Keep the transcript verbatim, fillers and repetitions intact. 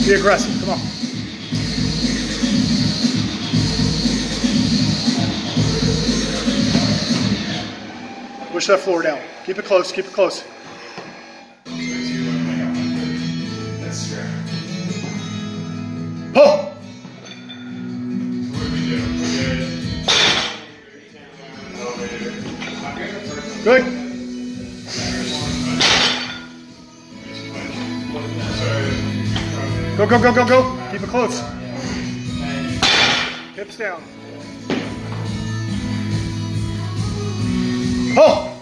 Be aggressive, come on. Push that floor down. Keep it close, keep it close. Pull! Good. Go, go, go, go, go. Keep it close. Hips down. Pull!